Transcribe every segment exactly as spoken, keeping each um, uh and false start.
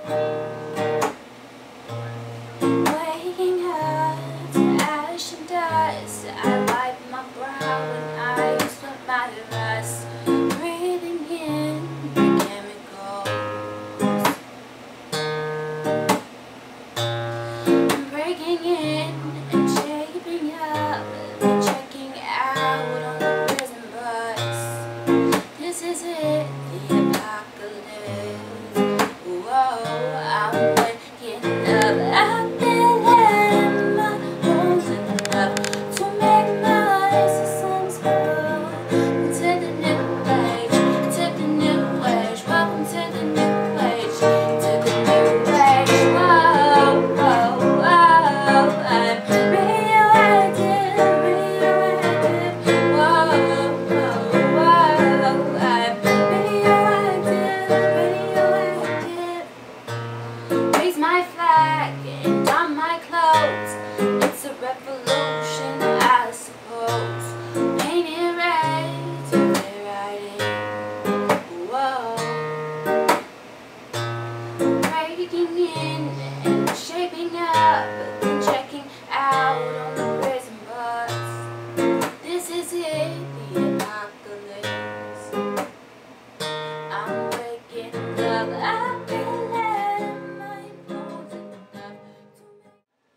Waking up to ash and dust, I wipe my brow and eyes from my rust, breathing in the chemicals. I'm breaking in and shaping up, and checking out on the prison bus. This is it, the apocalypse. Whoa, I'm waking up. I've been in my bones enough to make my eyes a sun's glow. To the new age, to the new age, welcome to the new age, to the new age. Whoa, whoa, whoa, I'm radioactive, radioactive. Whoa, whoa, whoa, I'm radioactive, radioactive. Raise my flag and don my clothes. It's a revolution, I suppose. Paint it red to clear right in. Whoa. Breaking in and shaping up, then checking out on the prison bus. This is it, the apocalypse. I'm waking up. I've been letting my bones enough to make.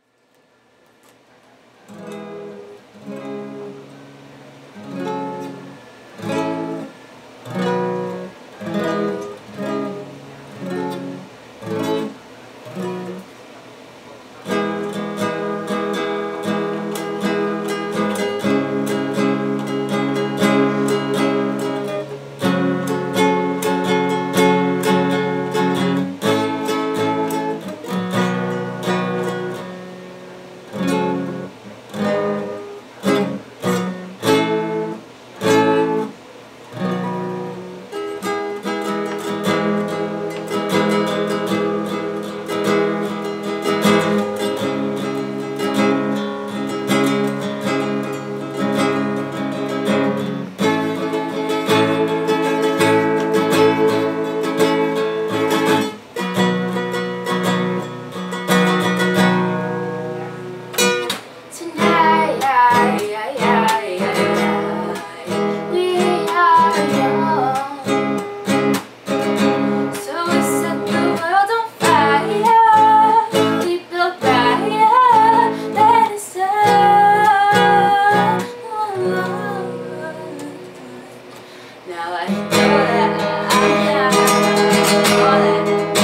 Now I know that I'm not all that,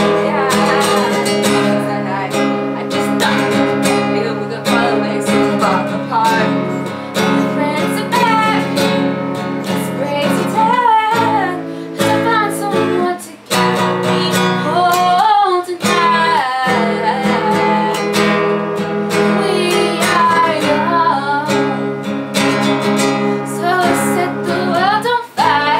yeah. I just thought maybe we could follow ways to fall apart. My friends are back, it's crazy time. I found someone to carry me home tonight. We are young, so set the world on fire.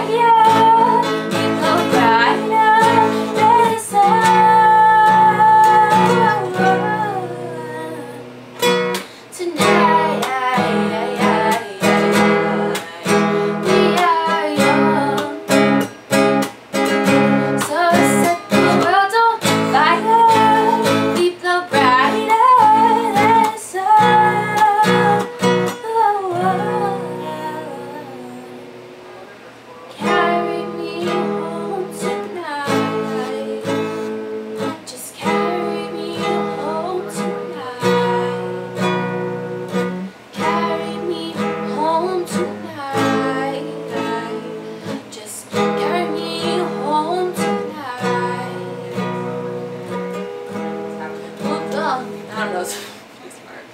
I don't know, it's smart.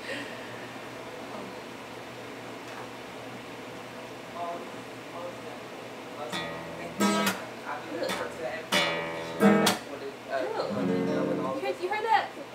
You heard that?